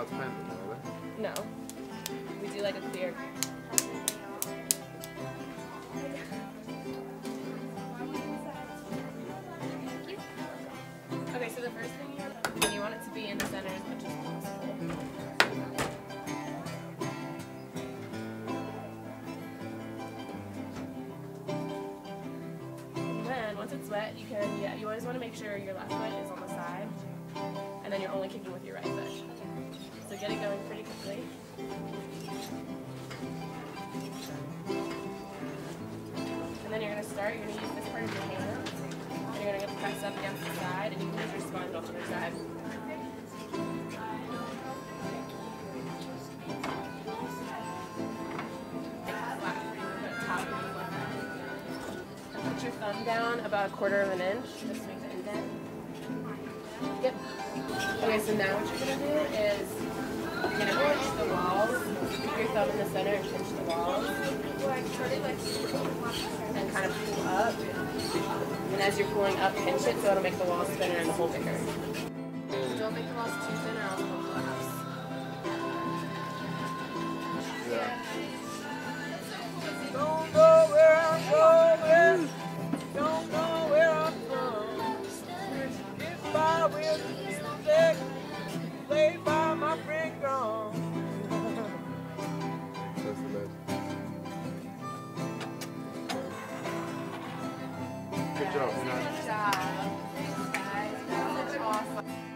transparent, are they? No. We do like a clear. Okay, so the first thing you want it to be in the center as much as possible. And then once it's wet, you always want to make sure your left foot is on the side, and then you're only kicking with your right foot. So get it going pretty quickly. And then you're going to start, you're going to use this part of your hand, and you're going to press up against the side, and you can use your sponge on the other side. Put your thumb down about 1/4 inch, just make the indent. Yep. Okay, so now what you're going to do is you're going to pinch the walls, keep your thumb in the center and pinch the walls, and kind of pull up. And as you're pulling up, pinch it so it'll make the walls thinner and the hole bigger. Don't make the walls too thin or else they'll collapse. Yeah. Don't know where I'm going, don't know where I'm from. Get by with the music, played by my friend gone. That's the best. Good job, you know. Good job. Thanks, guys. That was awesome.